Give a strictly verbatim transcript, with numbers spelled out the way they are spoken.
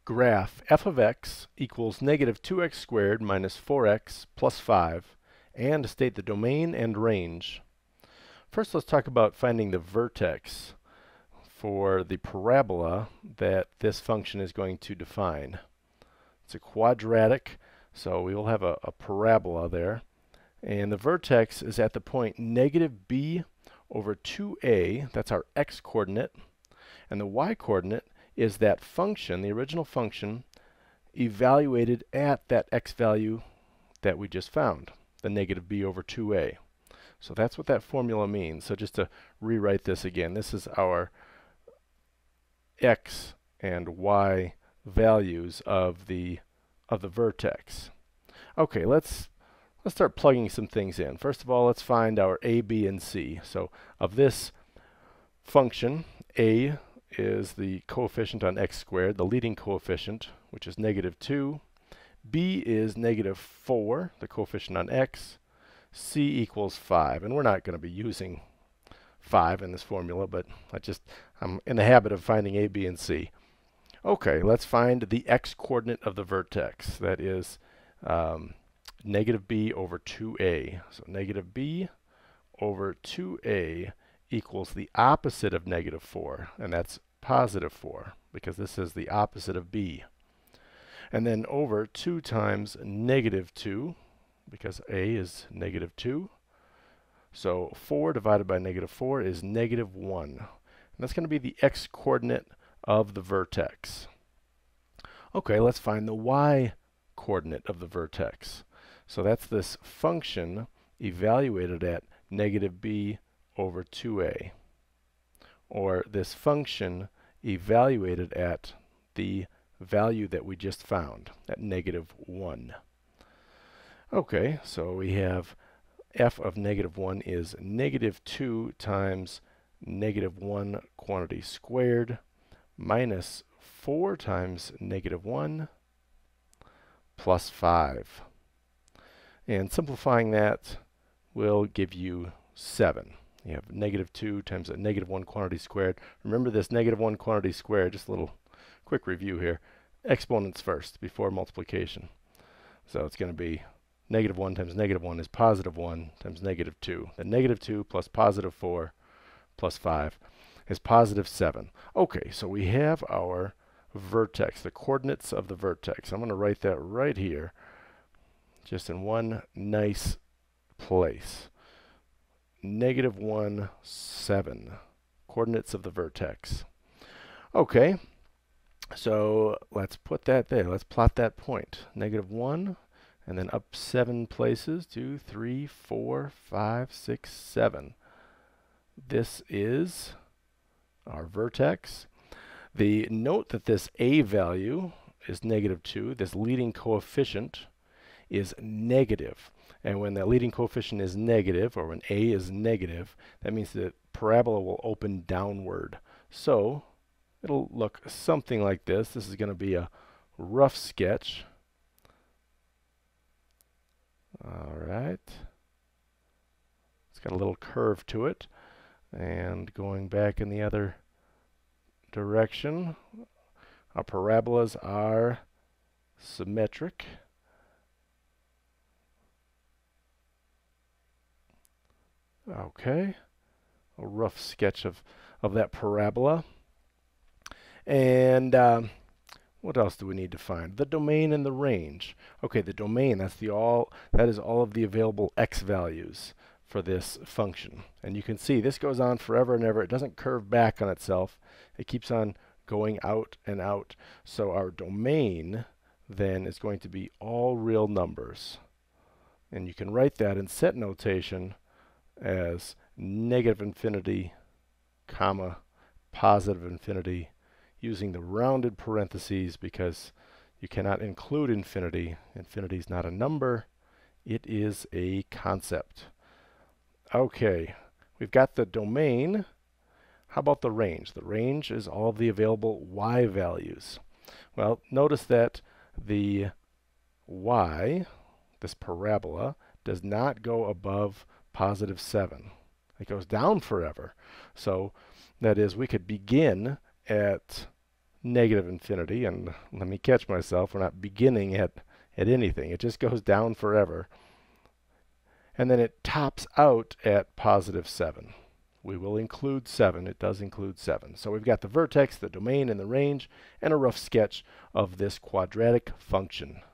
graph f of x equals negative two x squared minus four x plus five, and state the domain and range. First, let's talk about finding the vertex for the parabola that this function is going to define. It's a quadratic, so we will have a, a parabola there. And the vertex is at the point negative b over two a, that's our x-coordinate, and the y-coordinate is that function, the original function, evaluated at that x value that we just found, the negative b over two a. So that's what that formula means. So just to rewrite this again, this is our x and y values of the of the vertex. Okay, let's let's start plugging some things in. First of all, let's find our a, b, and c. So of this function, a is the coefficient on x squared, the leading coefficient, which is negative two. B is negative four, the coefficient on x. C equals five, and we're not going to be using five in this formula, but I just I'm in the habit of finding a, b, and c. Okay, let's find the x-coordinate of the vertex. That is um, negative b over two a. So negative b over two a equals the opposite of negative four, and that's positive four, because this is the opposite of b. And then over two times negative two, because a is negative two. So four divided by negative four is negative one. And that's going to be the x-coordinate of the vertex. Okay, let's find the y-coordinate of the vertex. So that's this function evaluated at negative b over two a, or this function evaluated at the value that we just found, at negative one. Okay, so we have f of negative one is negative two times negative one quantity squared minus four times negative one plus five. And simplifying that will give you seven. You have negative two times a negative one quantity squared. Remember this negative one quantity squared, just a little quick review here. Exponents first before multiplication. So it's going to be negative one times negative one is positive one times negative two. Then negative two plus positive four plus five is positive seven. Okay, so we have our vertex, the coordinates of the vertex. I'm going to write that right here, just in one nice place. Negative one, seven, coordinates of the vertex. Okay, so let's put that there. Let's plot that point. Negative one, and then up seven places, two, three, four, five, six, seven. This is our vertex. The note that this a value is negative two, this leading coefficient is negative. And when that leading coefficient is negative, or when a is negative, that means the parabola will open downward. So it'll look something like this. This is going to be a rough sketch. All right. It's got a little curve to it. And going back in the other direction, our parabolas are symmetric. Okay, a rough sketch of, of that parabola. And um, what else do we need to find? The domain and the range. Okay, the domain, that's the all, that is all of the available x values for this function. And you can see this goes on forever and ever. It doesn't curve back on itself. It keeps on going out and out. So our domain then is going to be all real numbers. And you can write that in set notation as negative infinity, comma, positive infinity, using the rounded parentheses because you cannot include infinity. Infinity is not a number, it is a concept. Okay, we've got the domain. How about the range? The range is all of the available y values. Well, notice that the y, this parabola, does not go above positive seven. It goes down forever. So that is, we could begin at negative infinity, and let me catch myself, we're not beginning at, at anything. It just goes down forever. And then it tops out at positive seven. We will include seven. It does include seven. So we've got the vertex, the domain, and the range, and a rough sketch of this quadratic function.